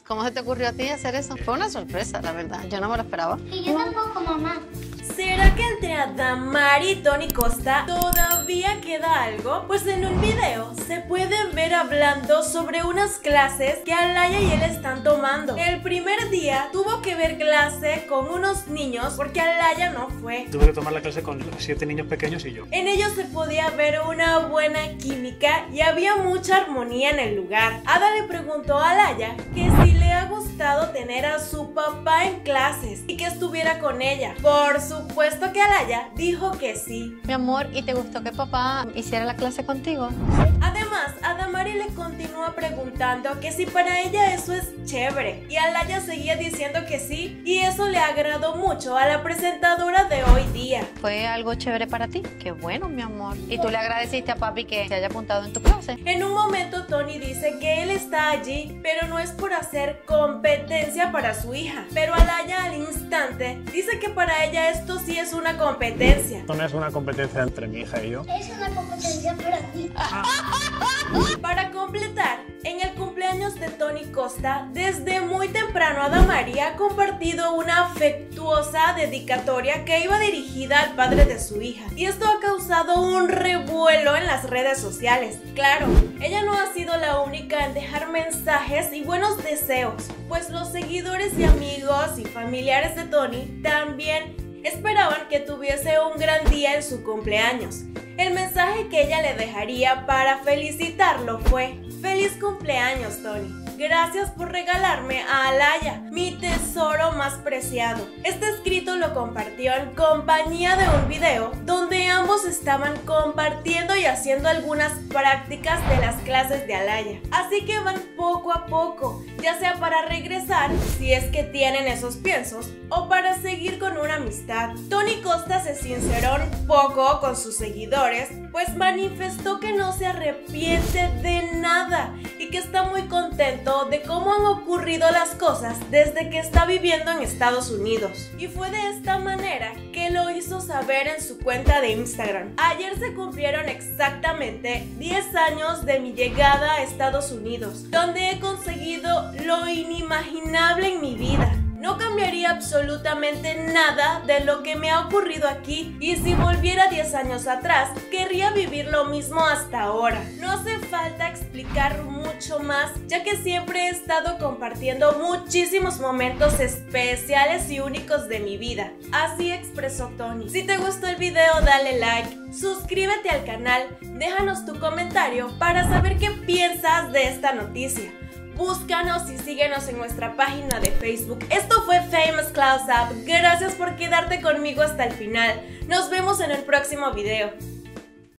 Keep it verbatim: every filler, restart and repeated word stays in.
¿Cómo se te ocurrió a ti hacer eso? Fue una sorpresa, la verdad. Yo no me lo esperaba. Y yo tampoco, mamá. ¿Será que entre Adamari y Tony Costa todavía queda algo? Pues en un video se pueden ver hablando sobre unas clases que Alaya y él están tomando. El primer día tuvo que ver clase con unos niños porque Alaya no fue. Tuve que tomar la clase con siete niños pequeños y yo. En ellos se podía ver una buena química y había mucha armonía en el lugar. Ada le preguntó a Alaya que si le ha gustado tener a su papá en clases y que estuviera con ella. Por supuesto que Alaya dijo que sí. Mi amor, ¿y te gustó que papá hiciera la clase contigo? Además, Adamari le continúa preguntando que si para ella eso es chévere y Alaya seguía diciendo que sí, y eso le agradó mucho a la presentadora de hoy día. ¿Fue algo chévere para ti? Qué bueno, mi amor. ¿Y tú le agradeciste a papi que se haya apuntado en tu clase? En un momento Tony dice que él está allí, pero no es por hacer competencia para su hija. Pero Alaya al instante dice que para ella esto sí es una competencia. Esto no es una competencia entre mi hija y yo. Es una competencia para ti. Para completar, en el cumpleaños de Tony Costa, desde muy temprano Adamari ha compartido una afectuosa dedicatoria que iba dirigida al padre de su hija. Y esto ha causado un revuelo en las redes sociales. Claro, ella no ha sido la única en dejar mensajes y buenos deseos, pues los seguidores y amigos y familiares de Tony también esperaban que tuviese un gran día en su cumpleaños. El mensaje que ella le dejaría para felicitarlo fue: ¡Feliz cumpleaños, Tony! Gracias por regalarme a Alaya, mi tesoro más preciado. Este escrito lo compartió en compañía de un video donde ambos estaban compartiendo y haciendo algunas prácticas de las clases de Alaya. Así que van poco a poco, ya sea para regresar, si es que tienen esos piensos, o para seguir con una amistad. Tony Costa se sinceró un poco con sus seguidores, pues manifestó que no se arrepiente de nada y que está muy contento de cómo han ocurrido las cosas desde que está viviendo en Estados Unidos. Y fue de esta manera que lo hizo saber en su cuenta de Instagram. Ayer se cumplieron exactamente diez años de mi llegada a Estados Unidos, donde he conseguido lo inimaginable en mi vida. No cambiaría absolutamente nada de lo que me ha ocurrido aquí, y si volviera diez años atrás, querría vivir lo mismo hasta ahora. No hace falta explicar mucho más, ya que siempre he estado compartiendo muchísimos momentos especiales y únicos de mi vida. Así expresó Tony. Si te gustó el video, dale like, suscríbete al canal, déjanos tu comentario para saber qué piensas de esta noticia. Búscanos y síguenos en nuestra página de Facebook. Esto fue Famous Close Up. Gracias por quedarte conmigo hasta el final. Nos vemos en el próximo video.